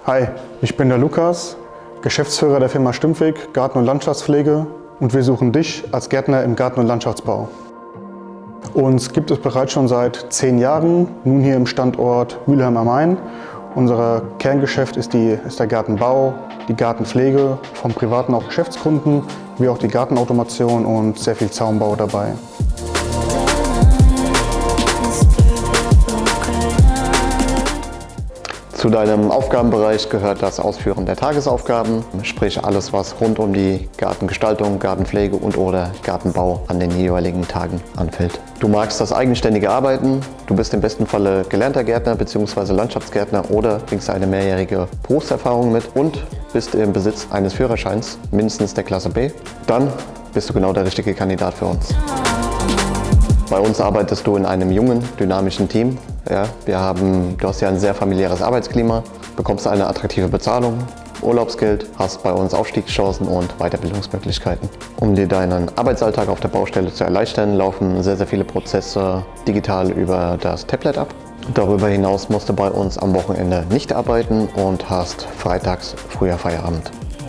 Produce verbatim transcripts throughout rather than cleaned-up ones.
Hi, ich bin der Lukas, Geschäftsführer der Firma Stimmweg Garten- und Landschaftspflege und wir suchen dich als Gärtner im Garten- und Landschaftsbau. Uns gibt es bereits schon seit zehn Jahren, nun hier im Standort Mülheim am Main. Unser Kerngeschäft ist, die, ist der Gartenbau, die Gartenpflege, von privaten auch Geschäftskunden, wie auch die Gartenautomation und sehr viel Zaunbau dabei. Zu deinem Aufgabenbereich gehört das Ausführen der Tagesaufgaben, sprich alles, was rund um die Gartengestaltung, Gartenpflege und oder Gartenbau an den jeweiligen Tagen anfällt. Du magst das eigenständige Arbeiten, du bist im besten Falle gelernter Gärtner bzw. Landschaftsgärtner oder bringst eine mehrjährige Berufserfahrung mit und bist im Besitz eines Führerscheins, mindestens der Klasse B. Dann bist du genau der richtige Kandidat für uns. Bei uns arbeitest du in einem jungen, dynamischen Team. Ja, wir haben, du hast ja ein sehr familiäres Arbeitsklima, bekommst eine attraktive Bezahlung, Urlaubsgeld, hast bei uns Aufstiegschancen und Weiterbildungsmöglichkeiten. Um dir deinen Arbeitsalltag auf der Baustelle zu erleichtern, laufen sehr, sehr viele Prozesse digital über das Tablet ab. Darüber hinaus musst du bei uns am Wochenende nicht arbeiten und hast freitags früher Feierabend.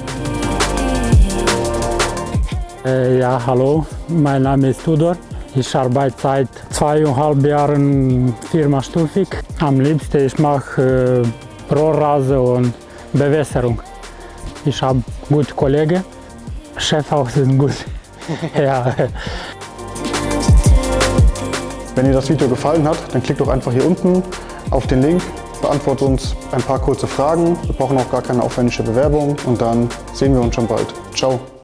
Äh, ja, hallo, mein Name ist Tudor. Ich arbeite seit zweieinhalb Jahren Firma Stimmweg. Am liebsten ich mache äh, Rohrrasen und Bewässerung. Ich habe gute Kollegen, Chef auch ist gut. Ja. Wenn dir das Video gefallen hat, dann klick doch einfach hier unten auf den Link, beantworte uns ein paar kurze Fragen. Wir brauchen auch gar keine aufwendige Bewerbung und dann sehen wir uns schon bald. Ciao.